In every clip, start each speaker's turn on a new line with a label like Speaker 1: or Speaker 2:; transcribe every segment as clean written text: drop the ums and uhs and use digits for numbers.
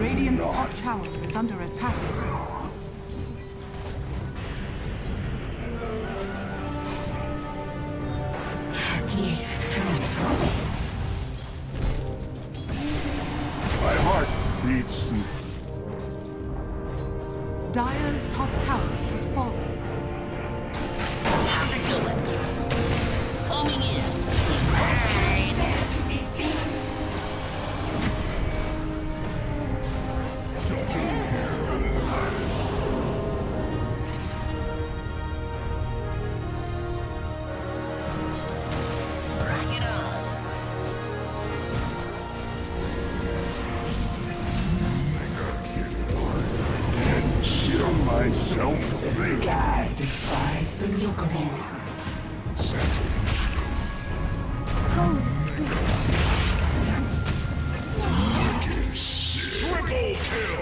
Speaker 1: Radiant's top tower is under attack.
Speaker 2: A gift from the goddess.
Speaker 3: My heart beats.
Speaker 1: Dire's top tower has fallen.
Speaker 2: How's it going? Coming in. Hey, there to be seen. Rock it on.
Speaker 3: Consider myself
Speaker 2: The sky defies the look of it.
Speaker 3: set in stone. Triple kill!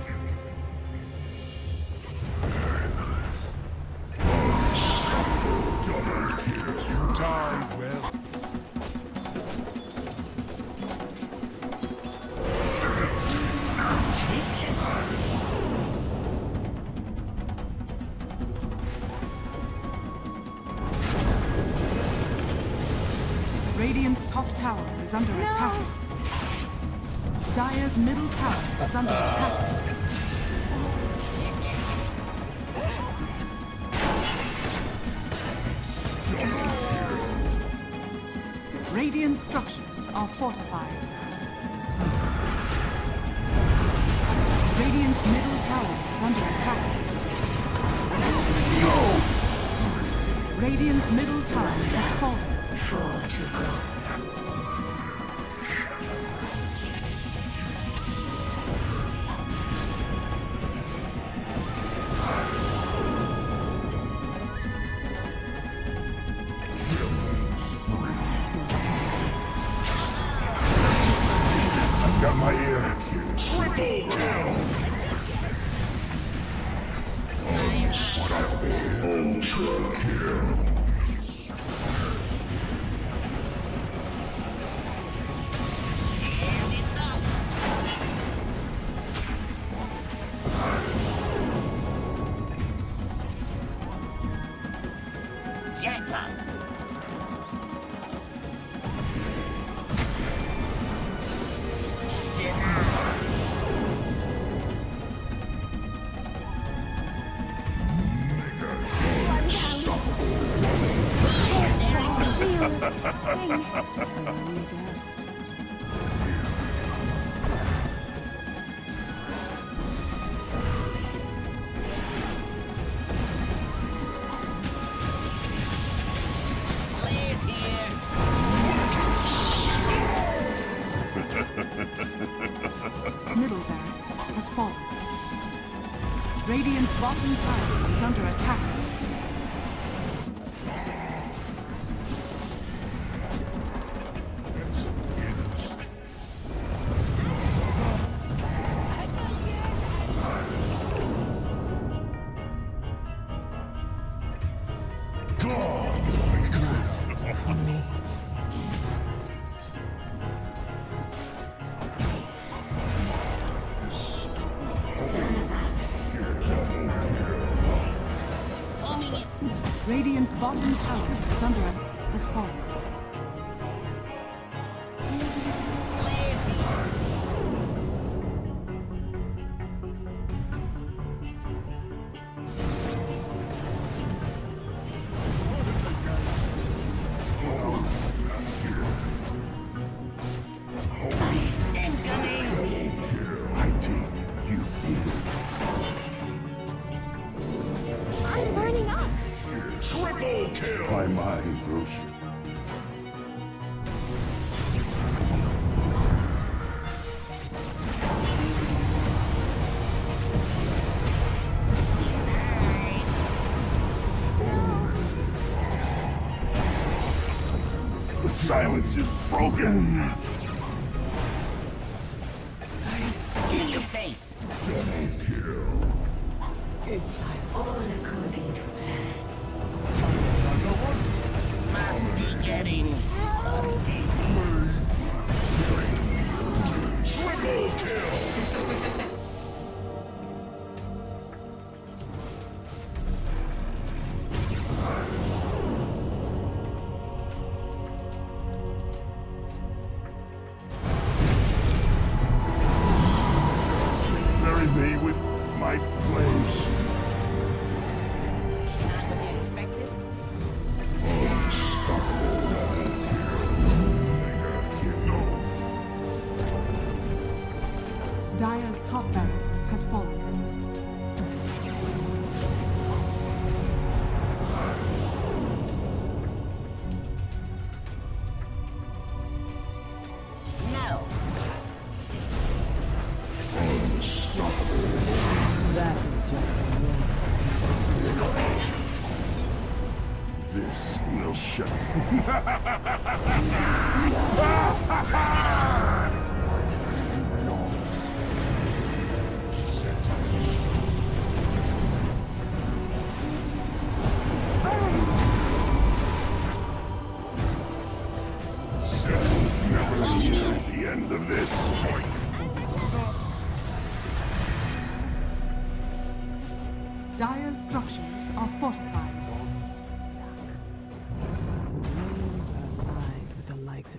Speaker 3: You die well.
Speaker 1: Radiant's top tower is under attack. Dire's middle tower is under attack. Radiant structures are fortified. Radiant's middle tower is under attack.
Speaker 3: No!
Speaker 1: Radiant's middle tower has fallen.
Speaker 2: 4 to go.
Speaker 3: I've got my ear. Triple kill! Ultra kill.
Speaker 2: And it's up. Jackpot. Blaze here.
Speaker 1: Its middle barracks has fallen. Radiant's bottom tower is under attack.
Speaker 2: Coming in.
Speaker 1: Radiant's bottom tower is under us has fallen.
Speaker 2: Blaze here. Incoming.
Speaker 3: I take you in.
Speaker 4: I'm burning up.
Speaker 3: Triple kill! My mind grows. The silence is broken.
Speaker 2: In your face.
Speaker 3: Double kill.
Speaker 2: All according to plan. Must be getting rusty.
Speaker 3: Triple kill!
Speaker 1: top barracks has fallen.
Speaker 2: No.
Speaker 5: That is just
Speaker 3: This will shut. Never hear the end of this.
Speaker 1: Dire's structures are fortified.
Speaker 5: aligned with the likes of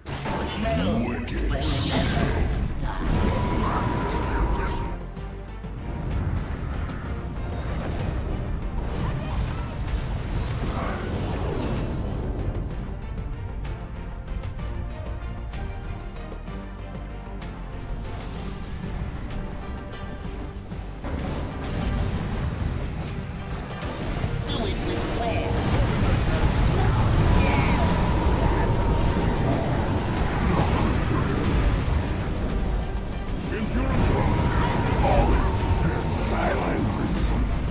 Speaker 2: Do it with flair.
Speaker 3: Endurance. All is silence.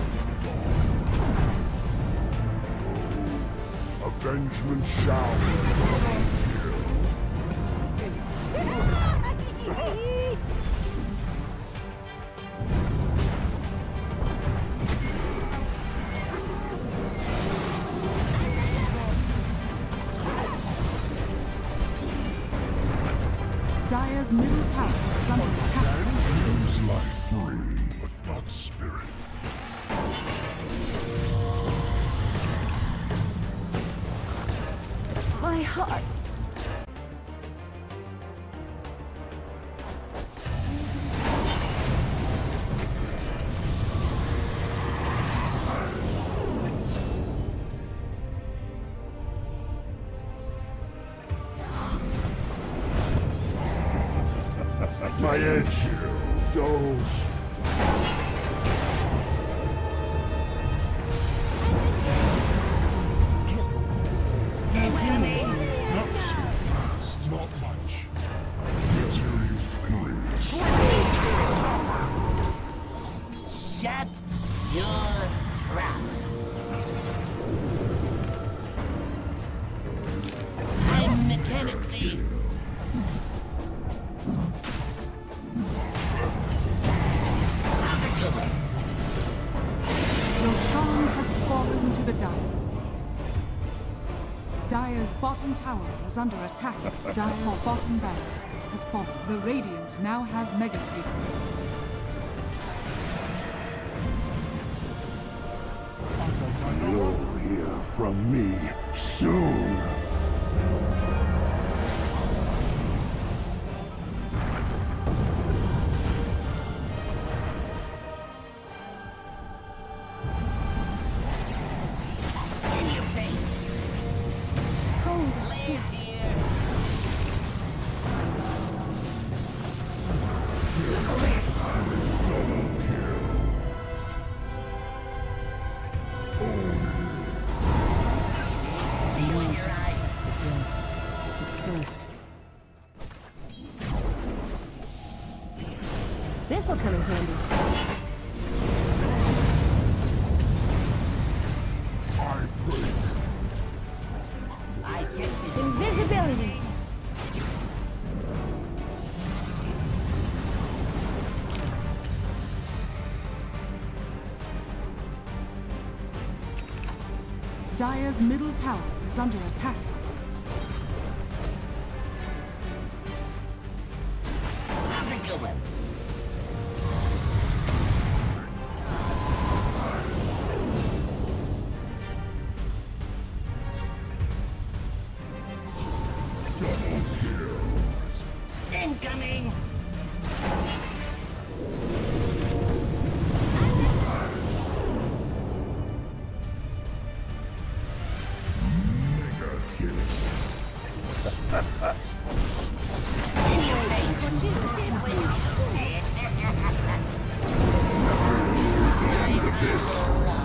Speaker 3: Avengement shall.
Speaker 1: Dire's middle tower is under attack.
Speaker 3: Use life free, but not spirit.
Speaker 4: My heart.
Speaker 3: My edge dulls. Not so fast. Not much. Material pains.
Speaker 2: Shut your trap. I'm mechanically. How's it going?
Speaker 1: Roshan has fallen to the Dire. Dire's bottom tower is under attack. Dire's bottom barracks has fallen. The Radiant now have Mega Creeper.
Speaker 3: You'll hear from me soon.
Speaker 2: In your face. Blaze here. Feeling your eye.
Speaker 5: first. This'll come in handy.
Speaker 3: I break.
Speaker 2: I tested
Speaker 4: Invisibility.
Speaker 1: Dire's middle tower is under attack.
Speaker 2: How's it going? Incoming!
Speaker 3: Mega kiss.
Speaker 2: In your face!
Speaker 3: This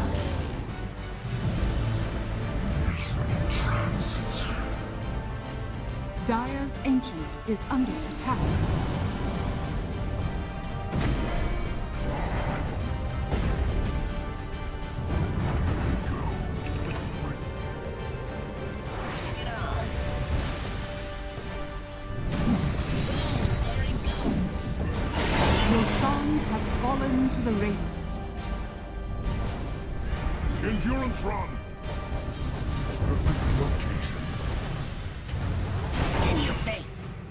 Speaker 3: is really transit.
Speaker 1: Dire's Ancient is under attack.
Speaker 2: Get on.
Speaker 1: Roshan has fallen to the Radiant.
Speaker 3: Endurance run. Perfect location.
Speaker 2: In your face.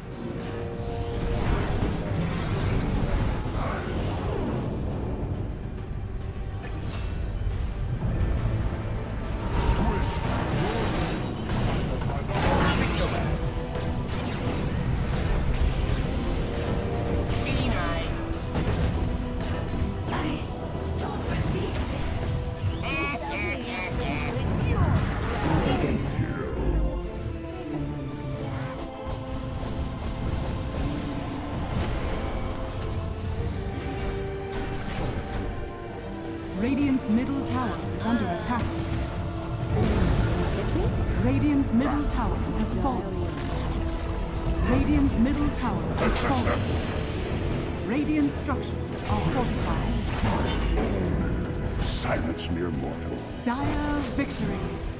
Speaker 3: Squish.
Speaker 2: How's it going? Denied. I don't believe
Speaker 1: Radiant's middle tower is under attack.
Speaker 4: Kiss me?
Speaker 1: Radiant's middle tower has fallen. Radiant's middle tower has fallen. Radiant structures are fortified.
Speaker 3: Silence mere mortal.
Speaker 1: Dire victory.